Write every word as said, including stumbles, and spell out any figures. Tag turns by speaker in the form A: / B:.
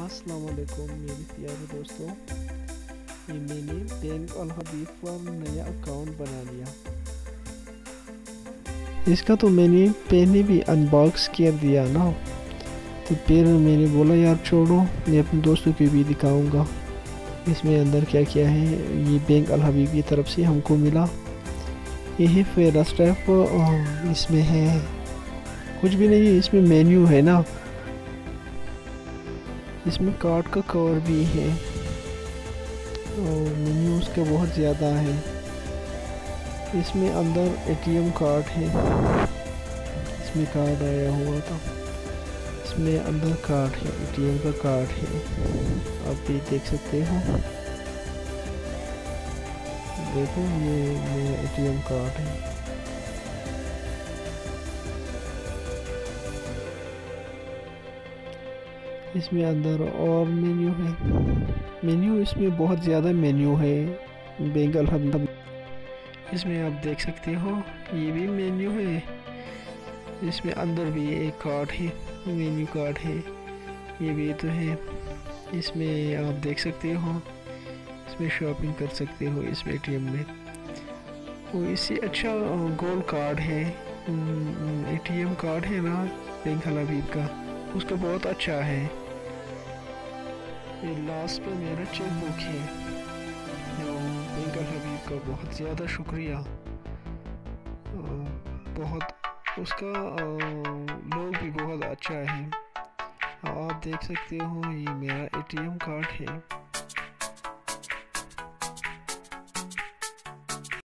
A: अस्सलाम वालेकुम मेरे प्यारे दोस्तों, ये मैंने बैंक अल हबीब पर नया अकाउंट बना लिया। इसका तो मैंने पहले भी अनबॉक्स कर दिया ना, तो फिर मैंने बोला यार छोड़ो, मैं अपने दोस्तों को भी दिखाऊंगा इसमें अंदर क्या क्या है। ये बैंक अल हबीब की तरफ से हमको मिला। ये है फर्स्ट स्टेप, इसमें है कुछ भी नहीं है, इसमें मेन्यू है ना, इसमें कार्ड का कवर भी है और मेन्यू उसका बहुत ज़्यादा है। इसमें अंदर एटीएम कार्ड है, इसमें कार्ड आया हुआ था, इसमें अंदर कार्ड है, एटीएम का कार्ड है, आप भी देख सकते हो। देखो ये मेरा एटीएम कार्ड है। इसमें अंदर और मेन्यू है, मेन्यू इसमें बहुत ज़्यादा मेन्यू है बैंक अल हबीब। इसमें आप देख सकते हो ये भी मेन्यू है, इसमें अंदर भी एक कार्ड है, मेन्यू कार्ड है, ये भी तो है। इसमें आप देख सकते हो, इसमें शॉपिंग कर सकते हो इस एटीएम में। वो इससे अच्छा गोल्ड कार्ड है, एटीएम कार्ड है ना बैंक अल हबीब का, उसका बहुत अच्छा है। ये लास्ट पे मेरा चेक बुक है। बैंक अल हबीब का बहुत ज़्यादा शुक्रिया, बहुत उसका लोग भी बहुत अच्छा है। आप देख सकते हो ये मेरा एटीएम कार्ड है।